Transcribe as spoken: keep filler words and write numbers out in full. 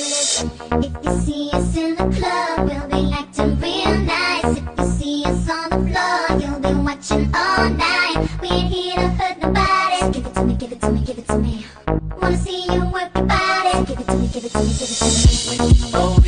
If you see us in the club, we'll be acting real nice. If you see us on the floor, you'll be watching all night. We ain't here to hurt nobody. So give it to me, give it to me, give it to me. Wanna see you work your body. So give it to me, give it to me, give it to me. When you know